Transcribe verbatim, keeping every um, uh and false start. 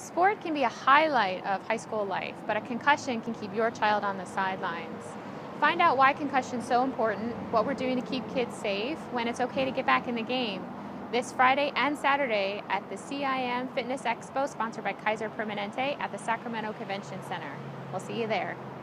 Sport can be a highlight of high school life, but a concussion can keep your child on the sidelines. Find out why concussion is so important, what we're doing to keep kids safe, when it's okay to get back in the game. This Friday and Saturday at the C I M Fitness Expo, sponsored by Kaiser Permanente at the Sacramento Convention Center. We'll see you there.